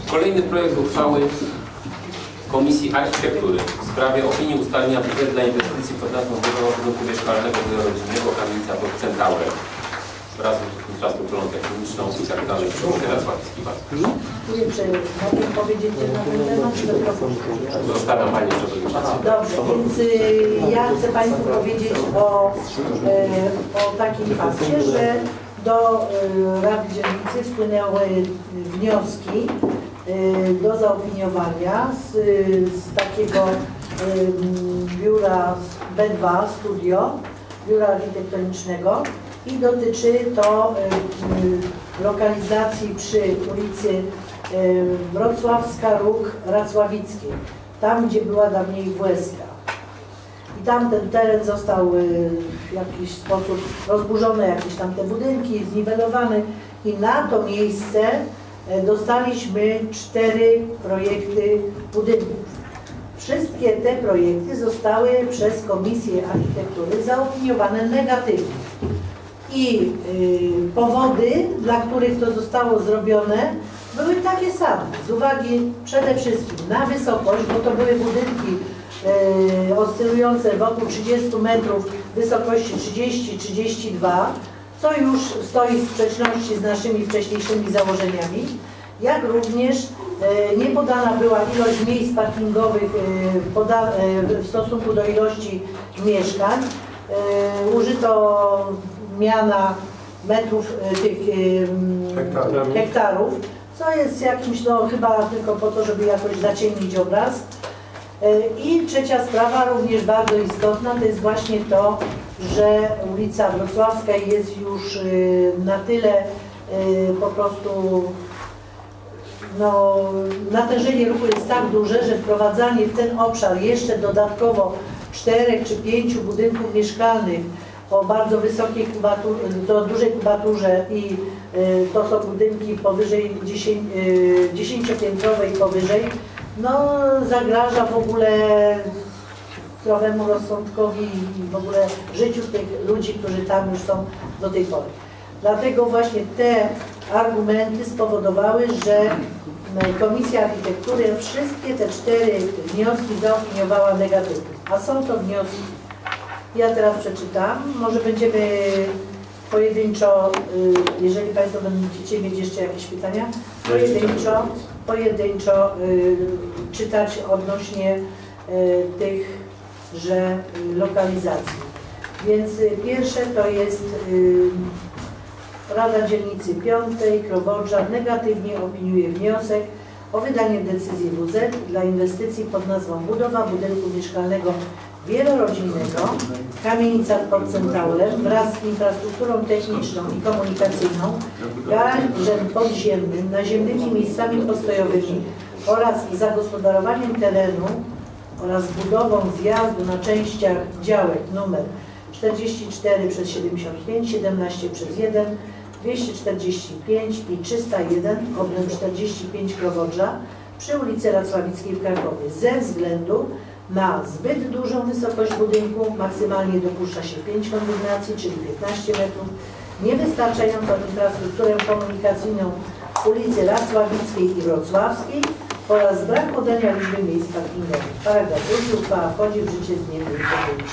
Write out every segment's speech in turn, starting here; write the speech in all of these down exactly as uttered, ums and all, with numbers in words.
Kolejny projekt uchwały Komisji Architektury w sprawie opinii ustalenia budżetu dla inwestycji pod nazwą budowa budynku mieszkalnego wielorodzinnego kamienica pod Centaurem wraz z infrastrukturą techniczną i tak dalej. Teraz Wacki Wacki. Nie wiem, czy mogę powiedzieć na ten temat, czy dopiero powiem? Zostawiam Panie Przewodniczący. Dobrze, więc y, ja chcę Państwu powiedzieć o, y, o takim fakcie, że do y, Rady Dzielnicy wpłynęły wnioski y, do zaopiniowania z, z takiego y, biura B dwa Studio, biura architektonicznego i dotyczy to y, y, lokalizacji przy ulicy y, Wrocławska, Róg, Racławickiej, tam gdzie była dawniej W S K. I tam ten teren został y, w jakiś sposób rozburzony, jakieś tam te budynki, zniwelowany i na to miejsce y, dostaliśmy cztery projekty budynków. Wszystkie te projekty zostały przez Komisję Architektury zaopiniowane negatywnie. I y, powody, dla których to zostało zrobione, były takie same. Z uwagi przede wszystkim na wysokość, bo to były budynki y, oscylujące wokół trzydziestu metrów, wysokości trzydzieści do trzydziestu dwóch, co już stoi w sprzeczności z naszymi wcześniejszymi założeniami, jak również y, nie podana była ilość miejsc parkingowych y, poda, y, w stosunku do ilości mieszkań. Y, użyto miana metrów tych hektarów. hektarów, co jest jakimś, no chyba tylko po to, żeby jakoś zaciemnić obraz. I trzecia sprawa, również bardzo istotna, to jest właśnie to, że ulica Wrocławska jest już na tyle po prostu, no natężenie ruchu jest tak duże, że wprowadzanie w ten obszar jeszcze dodatkowo czterech czy pięciu budynków mieszkalnych o bardzo wysokiej kubaturze, do dużej kubaturze i y, to są budynki powyżej dziesięciopiętrowe i powyżej, no zagraża w ogóle zdrowemu rozsądkowi i w ogóle życiu tych ludzi, którzy tam już są do tej pory. Dlatego właśnie te argumenty spowodowały, że Komisja Architektury wszystkie te cztery wnioski zaopiniowała negatywnie, a są to wnioski. Ja teraz przeczytam, może będziemy pojedynczo, jeżeli Państwo będziecie mieć jeszcze jakieś pytania, pojedynczo, pojedynczo czytać odnośnie tychże lokalizacji. Więc pierwsze to jest Rada Dzielnicy Piątej, Krowodrza negatywnie opiniuje wniosek o wydanie decyzji W Z dla inwestycji pod nazwą budowa budynku mieszkalnego wielorodzinnego, kamienica pod Centaurem wraz z infrastrukturą techniczną i komunikacyjną, garażem podziemnym, naziemnymi miejscami postojowymi oraz zagospodarowaniem terenu oraz budową zjazdu na częściach działek numer czterdzieści cztery przez siedemdziesiąt pięć, siedemnaście przez jeden, dwieście czterdzieści pięć i trzysta jeden, obręb czterdzieści pięć Krowodrza przy ulicy Racławickiej w Krakowie ze względu na zbyt dużą wysokość budynku, maksymalnie dopuszcza się pięć kondygnacji, czyli piętnaście metrów, niewystarczającą infrastrukturę komunikacyjną ulicy Racławickiej i Wrocławskiej oraz brak podania liczby miejsc parkingowych. Paragraf drugi. Uchwała wchodzi w życie z dniem podjęcia.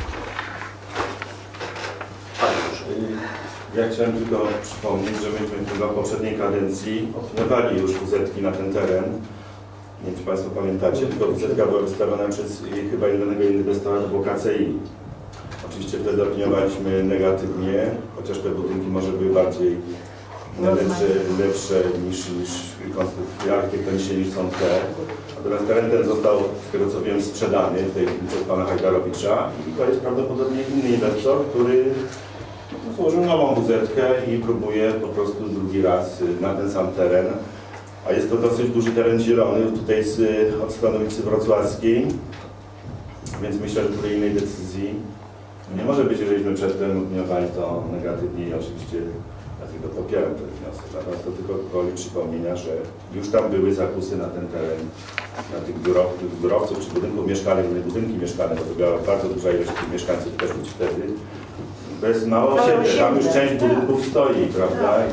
Ja chciałem tylko przypomnieć, że myśmy chyba w poprzedniej kadencji opiniowali już W Z-ki na ten teren. Nie wiem, czy Państwo pamiętacie, tylko W Z-ka była wystawiona przez chyba jednego inwestora, to było K C I. Oczywiście wtedy opiniowaliśmy negatywnie, chociaż te budynki może były bardziej lepsze, lepsze niż, niż konstrukcje architektoniczne niż są te. Natomiast teren ten został, z tego co wiem, sprzedany w tej chwili przez pana Hajdarowicza i to jest prawdopodobnie inny inwestor, który złożył nową W Z-kę i próbuje po prostu drugi raz na ten sam teren. A jest to dosyć duży teren zielony, tutaj z, od strony ulicy Wrocławskiej, więc myślę, że tutaj innej decyzji nie może być, żeśmy przedtem opiniowali to negatywnie i oczywiście dlatego popieram ten wniosek. Natomiast to tylko gwoli przypomnienia, że już tam były zakusy na ten teren, na tych biurowców czy budynków mieszkalnych, nie budynki mieszkalne, bo to była bardzo duża ilość tych mieszkańców też być wtedy. To jest mało osiedle, tam już część budynków stoi, prawda? I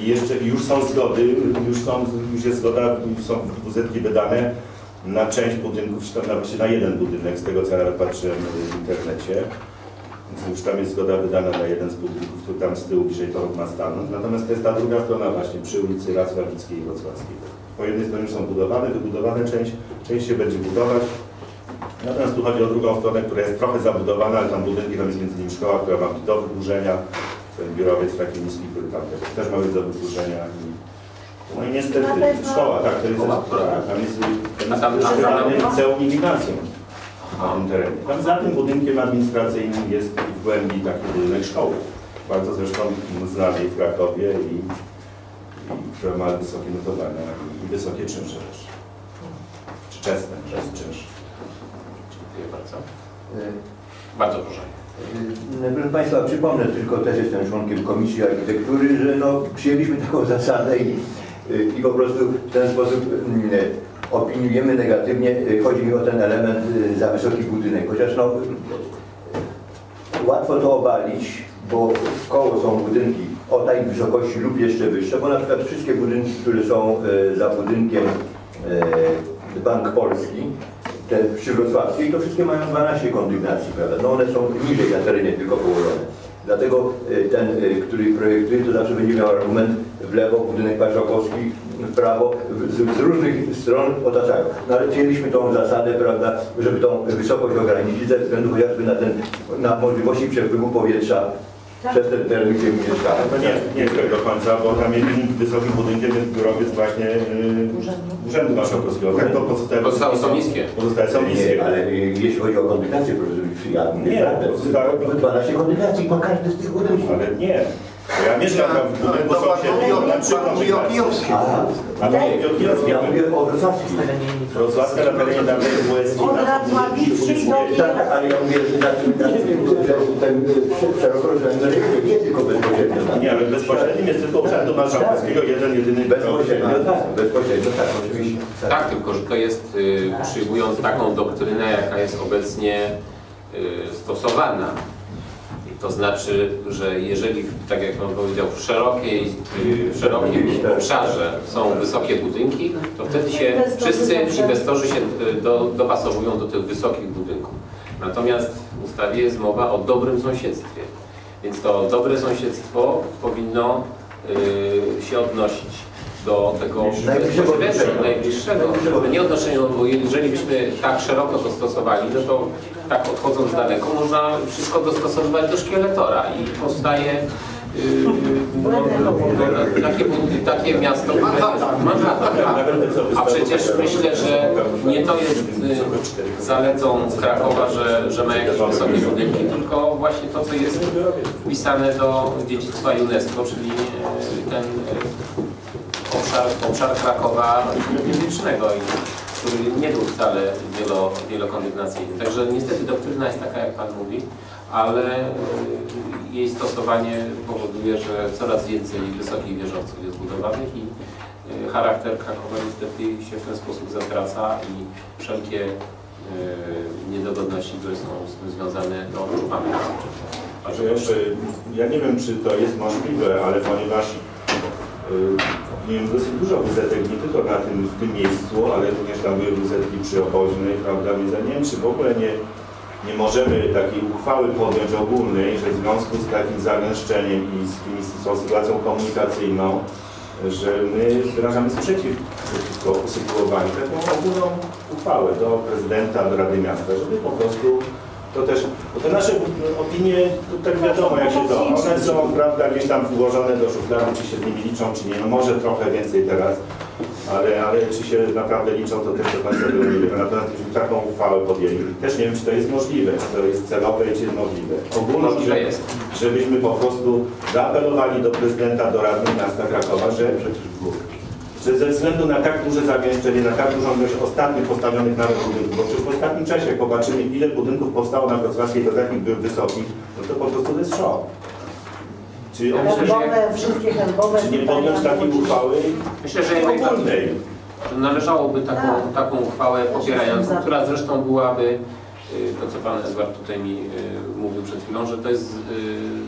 I jeszcze już są zgody, już, są, już jest zgoda, już są W Z ki wydane na część budynków, czy tam nawet na jeden budynek, z tego co ja nawet patrzyłem w internecie. Więc już tam jest zgoda wydana na jeden z budynków, który tam z tyłu bliżej torów ma stanąć. Natomiast to jest ta druga strona właśnie przy ulicy Racławickiej i Wrocławskiej. Po jednej stronie już są budowane, wybudowane część, część się będzie budować. Natomiast tu chodzi o drugą stronę, która jest trochę zabudowana, ale tam budynki, tam jest między innymi szkoła, która ma być do wydłużenia. Ten biurowiec taki niski, który tam też ma być do wydłużenia. No i niestety szkoła, tak, to jest, tak, tam jest naturalne liceum i gimnazjum na tym terenie. Tam za tym budynkiem administracyjnym jest w głębi taki budynek szkoły. Bardzo zresztą znanej w Krakowie i, i która ma wysokie notowania i wysokie czynsze też. Czy czesne, czynsze. Dziękuję bardzo. Bardzo proszę. Proszę Państwa, przypomnę tylko, też jestem członkiem Komisji Architektury, że no, przyjęliśmy taką zasadę i, i po prostu w ten sposób opiniujemy negatywnie. Chodzi mi o ten element za wysoki budynek, chociaż no, łatwo to obalić, bo w koło są budynki o tej wysokości lub jeszcze wyższe, bo na przykład wszystkie budynki, które są za budynkiem Bank Polski, te przy Wrocławskiej, to wszystkie mają dwanaście kondygnacji, prawda? No one są niżej na terenie tylko położone. Dlatego ten, który projektuje, to zawsze będzie miał argument w lewo, budynek marszałkowski, w prawo, z, z różnych stron otaczają. No ale przyjęliśmy tą zasadę, prawda, żeby tą wysokość ograniczyć ze względu chociażby na, ten, na możliwości przepływu powietrza tak. Przez ten teren, gdzie mieszkamy. To nie, nie jest tak do końca, bo tam jedynym wysokim budynkiem jest biurowiec właśnie yy, Urzędu Marszałkowskiego. Tak, to pozostałe, pozostałe są niskie. Pozostałe są niskie. Nie, ale jeśli chodzi o kondygnacji, profesor, ja nie, to dwanaście kondygnacji po każdy z tych budynków. Ale nie. Ja mieszkam tam w budynku sąsiednim, na trzy kondygnacji. Ale ja mówię o Wrocławskiej. Wrocławska na terenie dawnej W S ki. Od Racławickiej do Tak, ale ja mówię, że ten szerokoroczny nie tylko bezpośrednio. Nie, ale bezpośrednim jest tylko Urzędu Marszałkowskiego, jeden, jedyny bezpośrednio, tak, bezpośrednio, tak, oczywiście. Tak, tylko że to jest, y, przyjmując taką doktrynę, jaka jest obecnie y, stosowana. To znaczy, że jeżeli, tak jak Pan powiedział, w, szerokiej, w szerokim obszarze są wysokie budynki, to wtedy się wszyscy inwestorzy się do, dopasowują do tych wysokich budynków. Natomiast w ustawie jest mowa o dobrym sąsiedztwie. Więc to dobre sąsiedztwo powinno y, się odnosić do tego najbliższego, najbliższego. Nie odnoszeniu, bo jeżeli byśmy tak szeroko to stosowali, no to tak odchodząc daleko, można wszystko dostosowywać do szkieletora i powstaje yy, no, no, no, takie, takie miasto Manhattan. A przecież myślę, że nie to jest yy, zaletą Krakowa, że, że ma jakieś wysokie budynki, tylko właśnie to, co jest wpisane do dziedzictwa UNESCO, czyli yy, ten yy, Obszar, obszar Krakowa fizycznego, który nie był wcale wielo, wielokondygnacyjny. Także niestety doktryna jest taka, jak Pan mówi, ale jej stosowanie powoduje, że coraz więcej wysokich wieżowców jest budowanych i charakter Krakowa niestety się w ten sposób zatraca i wszelkie niedogodności, które są z tym związane, no odczuwamy. Znaczy, jeszcze, ja nie wiem, czy to jest możliwe, ale ponieważ miałem dosyć dużo wuzetek, nie tylko na tym, w tym miejscu, ale również tam były wuzetki przy Oboźnej, prawda, więc ja nie wiem, czy w ogóle nie, nie możemy takiej uchwały podjąć ogólnej, że w związku z takim zagęszczeniem i z, tymi, z tą sytuacją komunikacyjną, że my wyrażamy sprzeciw przeciwko usytuowaniu taką ogólną uchwałę do prezydenta, do Rady Miasta, żeby po prostu to też, bo te nasze opinie, to tak wiadomo jak się to, one są, prawda, gdzieś tam włożone do szuflady, czy się z nimi liczą, czy nie, no może trochę więcej teraz, ale, ale czy się naprawdę liczą, to też do końca nie wiem. Natomiast gdybyśmy taką uchwałę podjęli, też nie wiem, czy to jest możliwe, czy to jest celowe i czy jest możliwe. Ogólnie, że, żebyśmy po prostu zaapelowali do prezydenta, do Rady Miasta Krakowa, że że ze względu na tak duże zagęszczenie, na tak dużą ilość ostatnich postawionych nawet budynków, bo przecież w ostatnim czasie, jak popatrzymy, ile budynków powstało na Wrocławskiej, to takich był wysokich, no to po prostu to jest szok. Czy, ja myślę, herbowe, wszystkie herbowe, czy nie podjąć takiej uchwały myślę, że ogólnej? Należałoby taką, taką uchwałę popierającą, która zresztą byłaby, to co Pan Edward tutaj mi mówił przed chwilą, że to jest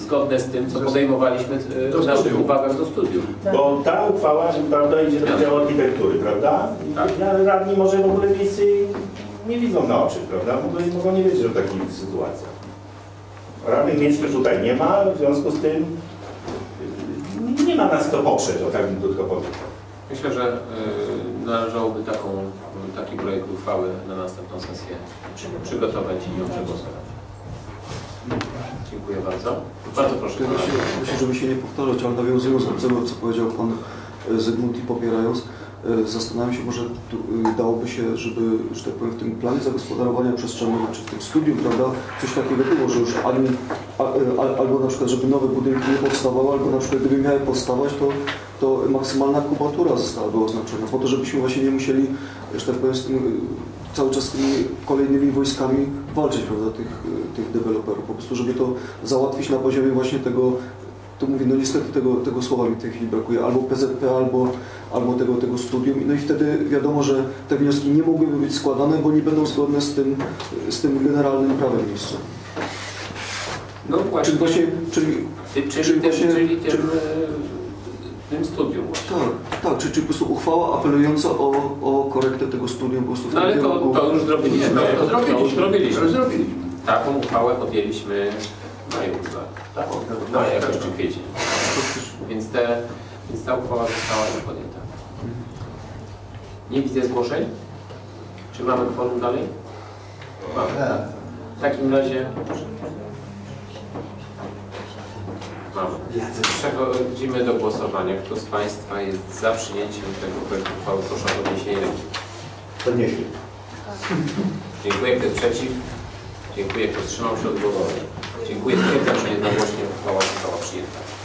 zgodne z tym, co podejmowaliśmy e, w naszych uwagach do studium. Bo ta uchwała, prawda, idzie do działu architektury, prawda? I Tak. radni może w ogóle miejscy nie widzą na oczy, prawda? Mogą, mogą nie wiedzieć o takich sytuacjach. Radnych miejsc tutaj nie ma, w związku z tym yy, nie ma nas kto poprzeć, o tak bym krótko powiedział. Myślę, że y, należałoby taką, taki projekt uchwały na następną sesję przygotować i ją przegłosować. Dziękuję bardzo. Bardzo proszę. Ja myślę, myślę, żeby się nie powtarzać, ale nawiązując do tego, co powiedział Pan Zygmunt i popierając, zastanawiam się, może tu, dałoby się, żeby, że tak powiem, w tym planie zagospodarowania przestrzennego, czy w tym studium, prawda, coś takiego było, że już ani, a, a, albo na przykład, żeby nowe budynki nie powstawały, albo na przykład, gdyby miały powstawać, to, to maksymalna kubatura zostałaby oznaczona, po to, żebyśmy właśnie nie musieli, że tak powiem, z tym, cały czas z tymi kolejnymi wojskami walczyć, prawda, tych, tych deweloperów, po prostu, żeby to załatwić na poziomie właśnie tego, to mówię, no niestety tego, tego słowa mi w tej chwili brakuje, albo P Z P, albo, albo tego, tego studium. No i wtedy wiadomo, że te wnioski nie mogłyby być składane, bo nie będą zgodne z tym, z tym generalnym prawem miejsca. No właśnie. Czyli właśnie, czyli, Czyli, czyli, czyli tym, właśnie, czyli tym, czyli, tym studium właśnie. tak, tak, czyli, czyli po prostu uchwała apelująca o, o korektę tego studium po prostu w No ale tym to, kierunku. to już zrobiliśmy. to zrobiliśmy. To już zrobiliśmy. To zrobiliśmy. Taką uchwałę podjęliśmy w maju chyba. Tak, w maju jakoś czy kwiecień. Więc, te, więc ta uchwała została już podjęta. Nie widzę zgłoszeń. Czy mamy kworum dalej? Mamy. W takim razie mamy. Przechodzimy do głosowania. Kto z Państwa jest za przyjęciem tego projektu uchwały? Proszę o podniesienie ręki. Podnieśli. Dziękuję. Kto jest przeciw? Dziękuję. Kto wstrzymał się od głosu? Dziękuję. Stwierdzam, że jednogłośnie uchwała została przyjęta.